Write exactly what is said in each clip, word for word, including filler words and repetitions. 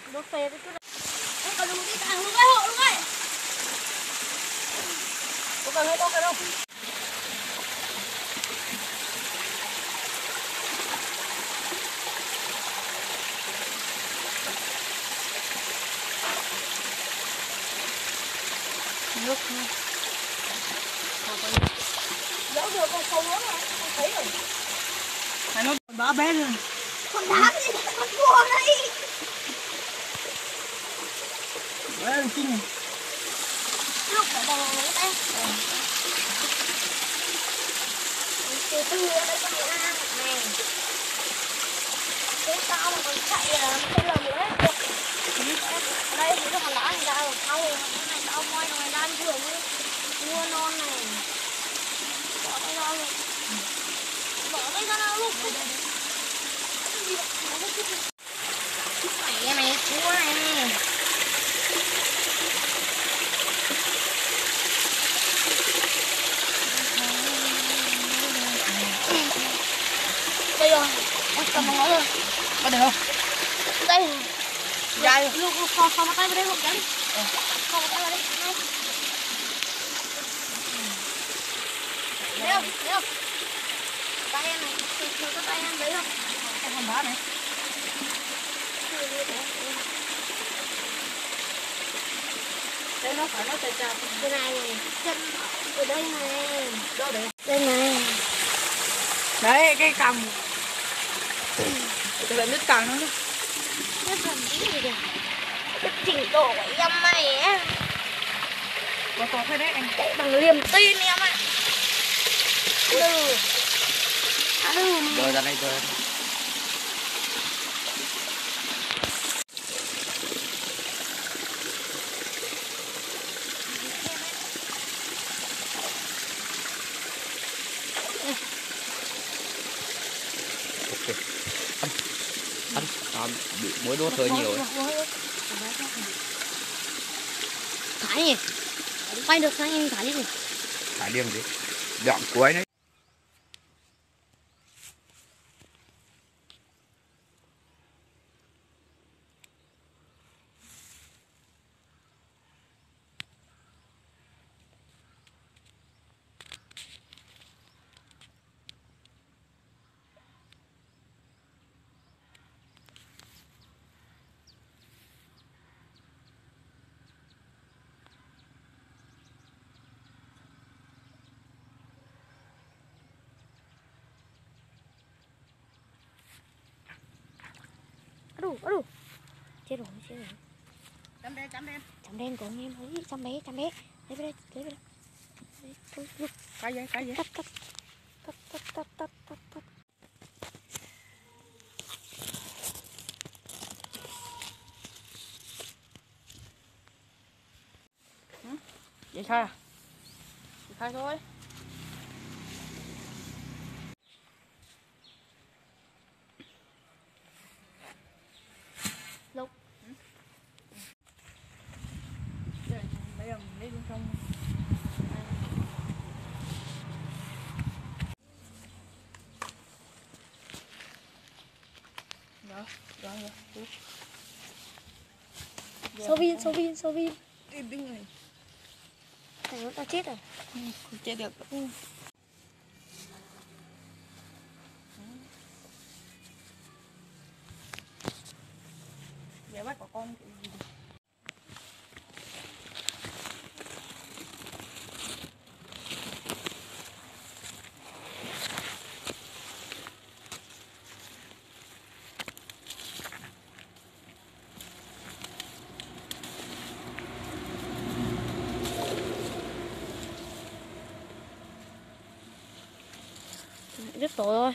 đốt phê cái chút này. Ôi, còn đúng đi thằng luôn ấy, hộ luôn ấy. Có cần hay có cần không? Nước thôi. Dẫu được con sâu lắm rồi, con thấy rồi. Phải nó bả bé rồi. Con đám gì mà con cua đây. Bé làm chinh này. Lúc phải bò nó té. Từ từ ở đây con đi ăn này. Thế sao mà còn chạy là nó không làm nữa hết. Ở đây thì nó còn đá này ra rồi. Thau này tao moi này ra thường ấy. Mua non này. Bỏ tay ra luôn. Bỏ tay ra nào luôn. Mày này cua này. Đây rồi, em cầm bằng nó rồi. Có được không? Đây. Dài rồi. Lúc lúc kho kho tay vào đây không cái. Ờ. Kho tay vào đây. Này. Thấy không? Thấy không? Tay em này, thử có tay em đấy không? Em còn bá này. Đây nó phải nó chạy chạy. Cái này này, chân ở đây này. Đâu đấy? Đây này. Đấy, cái cằm. Tôi lại đứt cằm nó nữa. Đứt cằm tí gì kìa. Đứt chỉnh tổ của em này á. Có tốt hay đấy anh. Chạy bằng liềm tin em ạ. Đừ. À đừ. Rồi ra đây rồi. Ăn, ăn, bị muối đốt hơi nhiều ấy. Thái nhỉ? Quay được sang em thái đi. Thái điểm gì? Đoạn cuối đấy. Đủ, đủ. Chết rồi, chết rồi. Chấm đen, chấm đen. Chấm đen của anh em ấy, chấm bé, chấm bé. Lấy về đây, lấy về đây. Đấy, thôi, lúc. Cái gì, cái gì? Tắt, tắt. Tắt, tắt, tắt, tắt, tắt, tắt. Ừ? Vậy khai à? Vậy khai thôi. Lúc. Ừ? Đây, bây giờ mình lấy trong. Rồi, rồi, rồi. Sâu pin, sâu pin, sâu pin. Im đi này. Thằng nó tao chết rồi. Ừ, không chết được. Ừ. Để bắt của con cái gì? Đứt tổ rồi.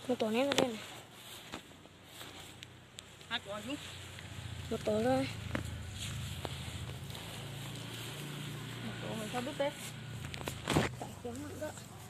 Một tổ ném ra đây này. Hai quả chú. Một tổ thôi. Một tổ mình sao biết thế? Phải kéo mạnh đó.